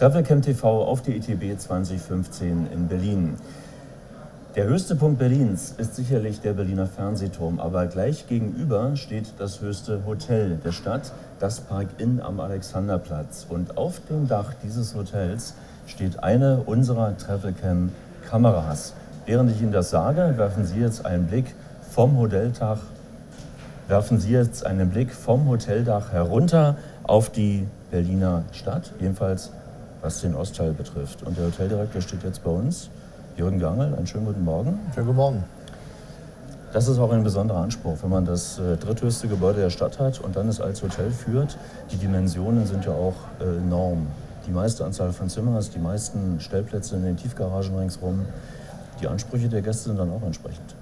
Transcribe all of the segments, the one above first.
Travelcam TV auf die ITB 2015 in Berlin. Der höchste Punkt Berlins ist sicherlich der Berliner Fernsehturm, aber gleich gegenüber steht das höchste Hotel der Stadt, das Park Inn am Alexanderplatz. Und auf dem Dach dieses Hotels steht eine unserer Travelcam-Kameras. Während ich Ihnen das sage, werfen Sie jetzt einen Blick vom Hoteldach herunter auf die Berliner Stadt, jedenfalls was den Ostteil betrifft. Und der Hoteldirektor steht jetzt bei uns, Jürgen Gangl. Einen schönen guten Morgen. Schönen guten Morgen. Das ist auch ein besonderer Anspruch, wenn man das dritthöchste Gebäude der Stadt hat und dann es als Hotel führt. Die Dimensionen sind ja auch enorm. Die meiste Anzahl von Zimmern, die meisten Stellplätze in den Tiefgaragen ringsherum. Die Ansprüche der Gäste sind dann auch entsprechend.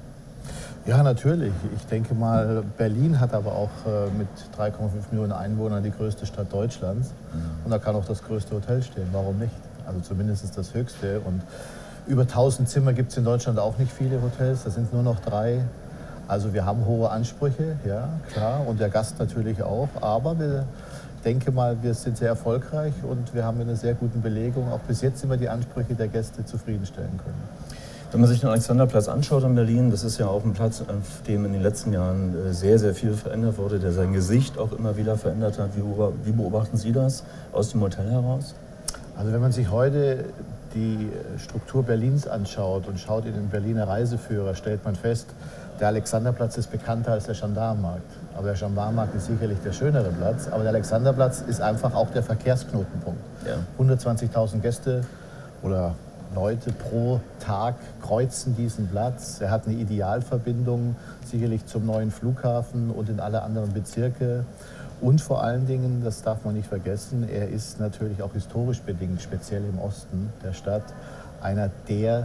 Ja, natürlich. Ich denke mal, Berlin hat aber auch mit 3,5 Millionen Einwohnern die größte Stadt Deutschlands. Und da kann auch das größte Hotel stehen. Warum nicht? Also zumindest ist das höchste. Und über 1000 Zimmer gibt es in Deutschland auch nicht viele Hotels. Das sind nur noch 3. Also wir haben hohe Ansprüche, ja, klar. Und der Gast natürlich auch. Aber ich denke mal, wir sind sehr erfolgreich und wir haben eine sehr gute Belegung. Auch bis jetzt immer die Ansprüche der Gäste zufriedenstellen können. Wenn man sich den Alexanderplatz anschaut in Berlin, das ist ja auch ein Platz, auf dem in den letzten Jahren sehr, sehr viel verändert wurde, der sein Gesicht auch immer wieder verändert hat. Wie beobachten Sie das aus dem Hotel heraus? Also wenn man sich heute die Struktur Berlins anschaut und schaut in den Berliner Reiseführer, stellt man fest, der Alexanderplatz ist bekannter als der Gendarmenmarkt. Aber der Gendarmenmarkt ist sicherlich der schönere Platz. Aber der Alexanderplatz ist einfach auch der Verkehrsknotenpunkt. Ja. 120.000 Gäste oder Leute pro Tag kreuzen diesen Platz. Er hat eine Idealverbindung sicherlich zum neuen Flughafen und in alle anderen Bezirke. Und vor allen Dingen, das darf man nicht vergessen, er ist natürlich auch historisch bedingt, speziell im Osten der Stadt, einer der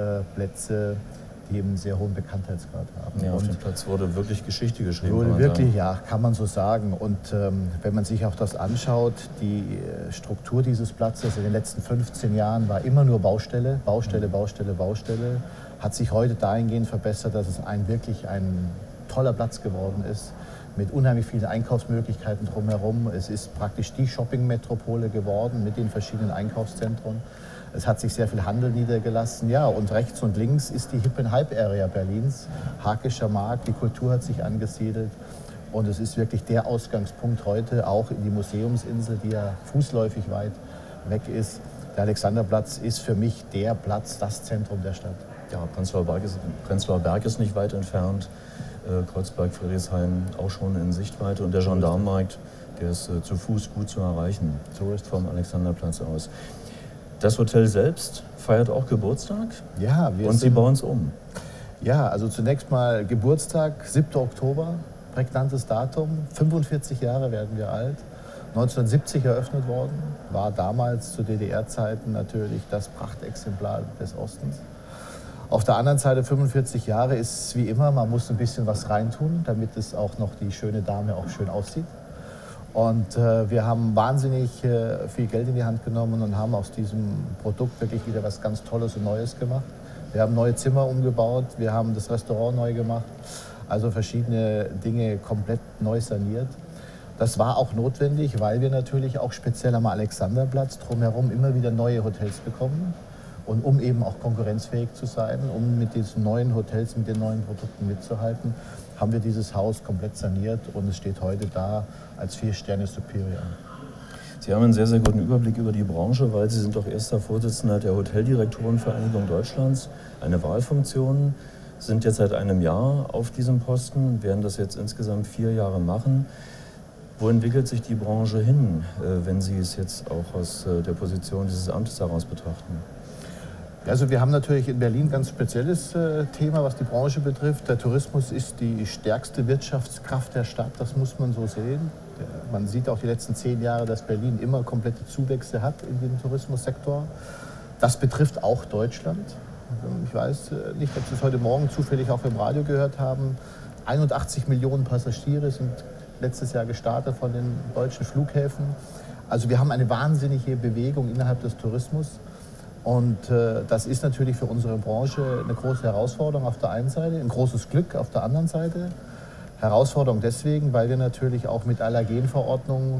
Plätze, die eben einen sehr hohen Bekanntheitsgrad haben. Ja, auf dem Platz wurde wirklich Geschichte geschrieben. Wurde wirklich, ja, kann man so sagen. Und wenn man sich auch das anschaut, die Struktur dieses Platzes in den letzten 15 Jahren war immer nur Baustelle, Baustelle, Baustelle, Baustelle. Hat sich heute dahingehend verbessert, dass es wirklich ein toller Platz geworden ist, mit unheimlich vielen Einkaufsmöglichkeiten drumherum. Es ist praktisch die Shopping-Metropole geworden mit den verschiedenen Einkaufszentren. Es hat sich sehr viel Handel niedergelassen. Ja, und rechts und links ist die Hip-and-Hype-Area Berlins. Hakischer Markt, die Kultur hat sich angesiedelt. Und es ist wirklich der Ausgangspunkt heute, auch in die Museumsinsel, die ja fußläufig weit weg ist. Der Alexanderplatz ist für mich der Platz, das Zentrum der Stadt. Ja, Prenzlauer Berg ist nicht weit entfernt. Kreuzberg, Friedrichshain auch schon in Sichtweite. Und der Gendarmenmarkt, der ist zu Fuß gut zu erreichen. So ist vom Alexanderplatz aus. Das Hotel selbst feiert auch Geburtstag. Ja, und Sie bauen es um. Ja, also zunächst mal Geburtstag, 7. Oktober, prägnantes Datum. 45 Jahre werden wir alt. 1970 eröffnet worden, war damals zu DDR-Zeiten natürlich das Prachtexemplar des Ostens. Auf der anderen Seite 45 Jahre ist wie immer, man muss ein bisschen was reintun, damit es auch noch die schöne Dame auch schön aussieht. Und wir haben wahnsinnig viel Geld in die Hand genommen und haben aus diesem Produkt wirklich wieder was ganz Tolles und Neues gemacht. Wir haben neue Zimmer umgebaut, wir haben das Restaurant neu gemacht, also verschiedene Dinge komplett neu saniert. Das war auch notwendig, weil wir natürlich auch speziell am Alexanderplatz drumherum immer wieder neue Hotels bekommen. Und um eben auch konkurrenzfähig zu sein, um mit diesen neuen Hotels, mit den neuen Produkten mitzuhalten, haben wir dieses Haus komplett saniert und es steht heute da als 4-Sterne Superior. Sie haben einen sehr, sehr guten Überblick über die Branche, weil Sie sind doch erster Vorsitzender der Hoteldirektorenvereinigung Deutschlands, eine Wahlfunktion, sind jetzt seit einem Jahr auf diesem Posten, werden das jetzt insgesamt 4 Jahre machen. Wo entwickelt sich die Branche hin, wenn Sie es jetzt auch aus der Position dieses Amtes heraus betrachten? Also wir haben natürlich in Berlin ein ganz spezielles Thema, was die Branche betrifft. Der Tourismus ist die stärkste Wirtschaftskraft der Stadt, das muss man so sehen. Man sieht auch die letzten 10 Jahre, dass Berlin immer komplette Zuwächse hat in dem Tourismussektor. Das betrifft auch Deutschland. Ich weiß nicht, ob Sie es heute Morgen zufällig auch im Radio gehört haben. 81 Millionen Passagiere sind letztes Jahr gestartet von den deutschen Flughäfen. Also wir haben eine wahnsinnige Bewegung innerhalb des Tourismus. Und das ist natürlich für unsere Branche eine große Herausforderung auf der einen Seite, ein großes Glück auf der anderen Seite. Herausforderung deswegen, weil wir natürlich auch mit Allergenverordnungen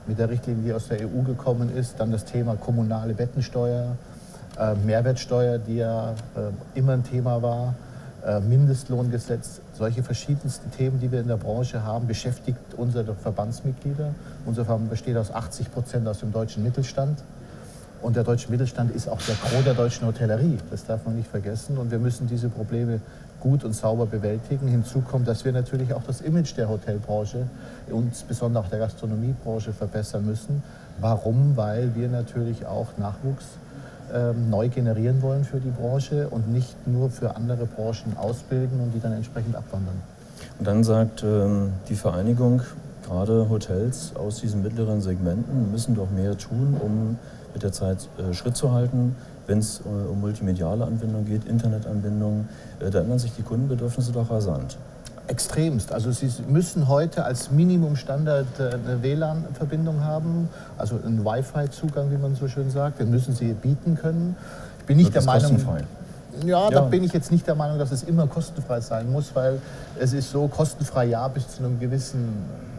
mit der Richtlinie, die aus der EU gekommen ist. Dann das Thema kommunale Bettensteuer, Mehrwertsteuer, die ja immer ein Thema war, Mindestlohngesetz. Solche verschiedensten Themen, die wir in der Branche haben, beschäftigt unsere Verbandsmitglieder. Unser Verband besteht aus 80% aus dem deutschen Mittelstand. Und der deutsche Mittelstand ist auch der Gros der deutschen Hotellerie. Das darf man nicht vergessen. Und wir müssen diese Probleme gut und sauber bewältigen. Hinzu kommt, dass wir natürlich auch das Image der Hotelbranche, insbesondere auch der Gastronomiebranche, verbessern müssen. Warum? Weil wir natürlich auch Nachwuchs neu generieren wollen für die Branche und nicht nur für andere Branchen ausbilden und die dann entsprechend abwandern. Und dann sagt die Vereinigung, gerade Hotels aus diesen mittleren Segmenten müssen doch mehr tun, um mit der Zeit Schritt zu halten, wenn es um multimediale Anbindung geht, Internetanbindung. Da ändern sich die Kundenbedürfnisse doch rasant. Extremst. Also Sie müssen heute als Minimumstandard eine WLAN-Verbindung haben, also einen Wi-Fi-Zugang, wie man so schön sagt. Den müssen Sie bieten können. Ich bin nicht der Meinung, kostenfrei. Ja, da bin ich jetzt nicht der Meinung, dass es immer kostenfrei sein muss, weil es ist so kostenfrei ja bis zu einem gewissen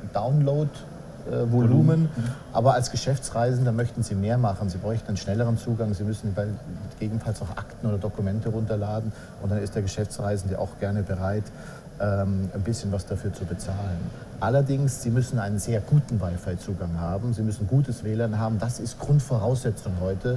Download-Volumen. Aber als Geschäftsreisender möchten Sie mehr machen. Sie bräuchten einen schnelleren Zugang. Sie müssen gegebenenfalls auch Akten oder Dokumente runterladen. Und dann ist der Geschäftsreisende auch gerne bereit, ein bisschen was dafür zu bezahlen. Allerdings, Sie müssen einen sehr guten Wi-Fi-Zugang haben. Sie müssen gutes WLAN haben. Das ist Grundvoraussetzung heute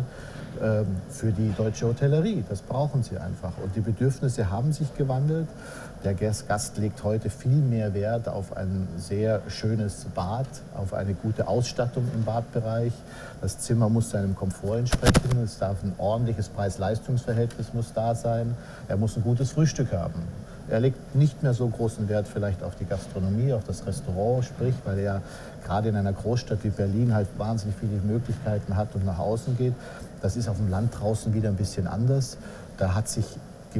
für die deutsche Hotellerie. Das brauchen Sie einfach. Und die Bedürfnisse haben sich gewandelt. Der Gast legt heute viel mehr Wert auf ein sehr schönes Bad, auf eine gute Ausstattung im Badbereich. Das Zimmer muss seinem Komfort entsprechen. Es darf ein ordentliches Preis-Leistungs-Verhältnis muss da sein. Er muss ein gutes Frühstück haben. Er legt nicht mehr so großen Wert vielleicht auf die Gastronomie, auf das Restaurant, sprich, weil er gerade in einer Großstadt wie Berlin halt wahnsinnig viele Möglichkeiten hat und nach außen geht. Das ist auf dem Land draußen wieder ein bisschen anders. Da hat sich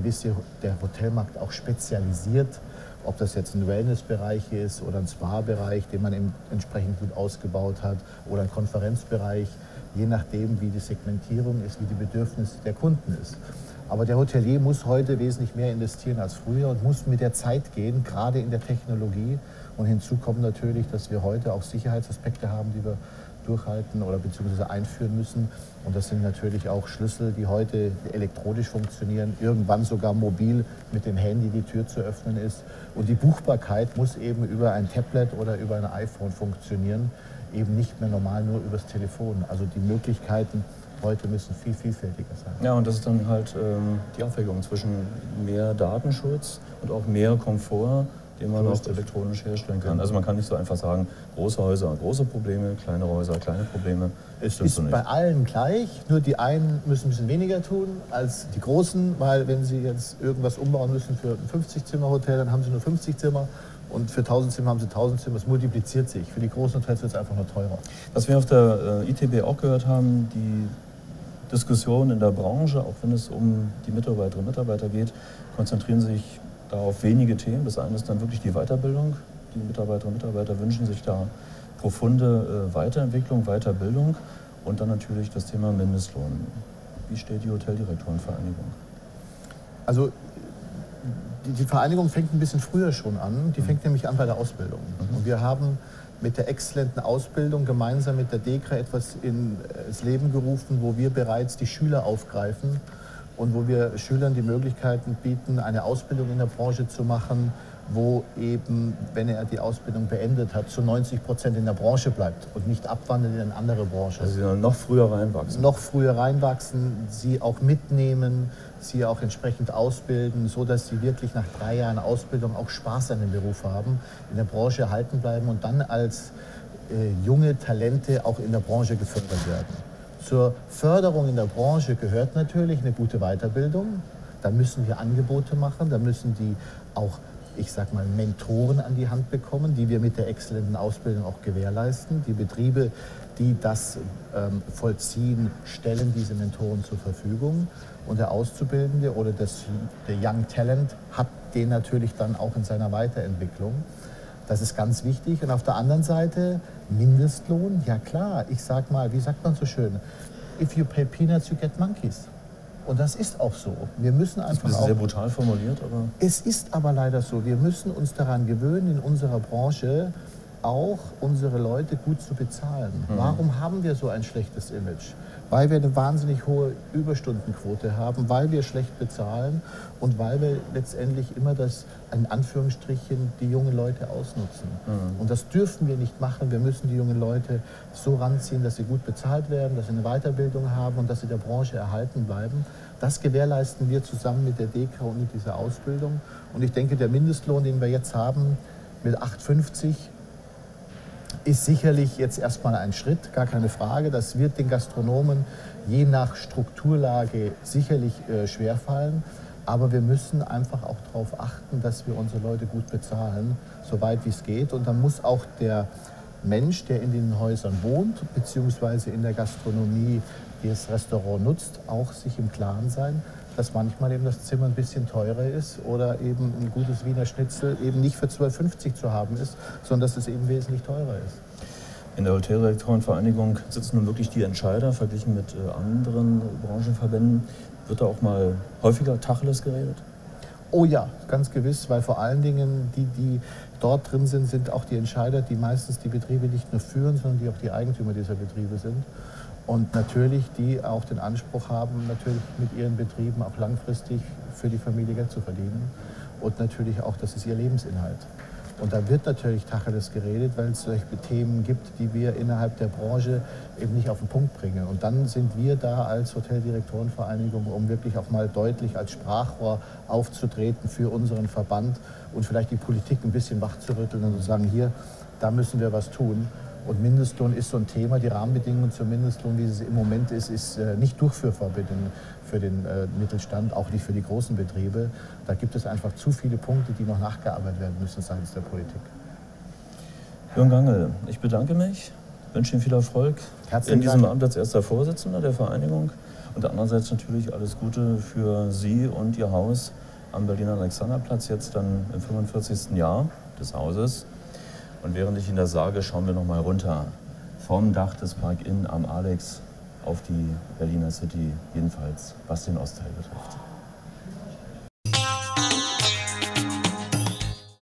der Hotelmarkt auch spezialisiert, ob das jetzt ein Wellnessbereich ist oder ein Spa-Bereich, den man eben entsprechend gut ausgebaut hat, oder ein Konferenzbereich, je nachdem, wie die Segmentierung ist, wie die Bedürfnisse der Kunden ist. Aber der Hotelier muss heute wesentlich mehr investieren als früher und muss mit der Zeit gehen, gerade in der Technologie. Und hinzu kommt natürlich, dass wir heute auch Sicherheitsaspekte haben, die wir durchhalten oder beziehungsweise einführen müssen. Und das sind natürlich auch Schlüssel, die heute elektronisch funktionieren, irgendwann sogar mobil mit dem Handy die Tür zu öffnen ist. Und die Buchbarkeit muss eben über ein Tablet oder über ein iPhone funktionieren, eben nicht mehr normal nur übers Telefon. Also die Möglichkeiten heute müssen viel vielfältiger sein. Ja, und das ist dann halt die Abwägung zwischen mehr Datenschutz und auch mehr Komfort, den man auch elektronisch herstellen kann. Also man kann nicht so einfach sagen, große Häuser, große Probleme, kleine Häuser, kleine Probleme. Es ist so nicht. Bei allen gleich, nur die einen müssen ein bisschen weniger tun als die Großen, weil wenn sie jetzt irgendwas umbauen müssen für ein 50-Zimmer-Hotel, dann haben sie nur 50 Zimmer. Und für 1000 Zimmer haben sie 1000 Zimmer. Es multipliziert sich. Für die großen Hotels wird es einfach nur teurer. Was wir auf der ITB auch gehört haben, die Diskussionen in der Branche, auch wenn es um die Mitarbeiterinnen und Mitarbeiter geht, konzentrieren sich da auf wenige Themen. Das eine ist dann wirklich die Weiterbildung. Die Mitarbeiterinnen und Mitarbeiter wünschen sich da profunde Weiterentwicklung, Weiterbildung und dann natürlich das Thema Mindestlohn. Wie steht die Hoteldirektorenvereinigung? Also die Vereinigung fängt ein bisschen früher schon an. Die fängt nämlich an bei der Ausbildung. Und wir haben mit der exzellenten Ausbildung gemeinsam mit der DEKRA etwas ins Leben gerufen, wo wir bereits die Schüler aufgreifen und wo wir Schülern die Möglichkeiten bieten, eine Ausbildung in der Branche zu machen, wo eben, wenn er die Ausbildung beendet hat, zu 90% in der Branche bleibt und nicht abwandert in eine andere Branche. Also sie sollen noch früher reinwachsen. Noch früher reinwachsen, sie auch mitnehmen, sie auch entsprechend ausbilden, so dass sie wirklich nach 3 Jahren Ausbildung auch Spaß an dem Beruf haben, in der Branche erhalten bleiben und dann als junge Talente auch in der Branche gefördert werden. Zur Förderung in der Branche gehört natürlich eine gute Weiterbildung. Da müssen wir Angebote machen, da müssen die auch, ich sag mal, Mentoren an die Hand bekommen, die wir mit der exzellenten Ausbildung auch gewährleisten. Die Betriebe, die das vollziehen, stellen diese Mentoren zur Verfügung. Und der Auszubildende oder der Young Talent hat den natürlich dann auch in seiner Weiterentwicklung. Das ist ganz wichtig. Und auf der anderen Seite Mindestlohn, ja klar, ich sag mal, wie sagt man so schön, if you pay peanuts, you get monkeys. Und das ist auch so. Wir müssen einfach das ist sehr brutal formuliert, aber... Es ist aber leider so. Wir müssen uns daran gewöhnen, in unserer Branche auch, unsere Leute gut zu bezahlen. Warum haben wir so ein schlechtes Image? Weil wir eine wahnsinnig hohe Überstundenquote haben, weil wir schlecht bezahlen und weil wir letztendlich immer das, in Anführungsstrichen, die jungen Leute ausnutzen. Und das dürfen wir nicht machen. Wir müssen die jungen Leute so ranziehen, dass sie gut bezahlt werden, dass sie eine Weiterbildung haben und dass sie der Branche erhalten bleiben. Das gewährleisten wir zusammen mit der DEKRA und mit dieser Ausbildung. Und ich denke, der Mindestlohn, den wir jetzt haben, mit 8,50, ist sicherlich jetzt erstmal ein Schritt, gar keine Frage. Das wird den Gastronomen je nach Strukturlage sicherlich schwerfallen. Aber wir müssen einfach auch darauf achten, dass wir unsere Leute gut bezahlen, soweit wie es geht. Und dann muss auch der Mensch, der in den Häusern wohnt, beziehungsweise in der Gastronomie das Restaurant nutzt, auch sich im Klaren sein, dass manchmal eben das Zimmer ein bisschen teurer ist oder eben ein gutes Wiener Schnitzel eben nicht für 12,50 zu haben ist, sondern dass es eben wesentlich teurer ist. In der Hoteldirektorenvereinigung sitzen nun wirklich die Entscheider, verglichen mit anderen Branchenverbänden. Wird da auch mal häufiger Tacheles geredet? Oh ja, ganz gewiss, weil vor allen Dingen die dort drin sind, sind auch die Entscheider, die meistens die Betriebe nicht nur führen, sondern die auch die Eigentümer dieser Betriebe sind. Und natürlich, die auch den Anspruch haben, natürlich mit ihren Betrieben auch langfristig für die Familie Geld zu verdienen. Und natürlich auch, das ist ihr Lebensinhalt. Und da wird natürlich Tacheles geredet, weil es solche Themen gibt, die wir innerhalb der Branche eben nicht auf den Punkt bringen. Und dann sind wir da als Hoteldirektorenvereinigung, um wirklich auch mal deutlich als Sprachrohr aufzutreten für unseren Verband und vielleicht die Politik ein bisschen wachzurütteln und zu sagen, hier, da müssen wir was tun. Und Mindestlohn ist so ein Thema. Die Rahmenbedingungen zum Mindestlohn, wie es im Moment ist nicht durchführbar für den Mittelstand, auch nicht für die großen Betriebe. Da gibt es einfach zu viele Punkte, die noch nachgearbeitet werden müssen seitens der Politik. Jürgen Gangl, ich bedanke mich, wünsche Ihnen viel Erfolg in diesem Amt als erster Vorsitzender der Vereinigung und andererseits natürlich alles Gute für Sie und Ihr Haus am Berliner Alexanderplatz, jetzt dann im 45. Jahr des Hauses. Und während ich Ihnen das sage, schauen wir noch mal runter vom Dach des Park Inn am Alex auf die Berliner City, jedenfalls was den Ostteil betrifft.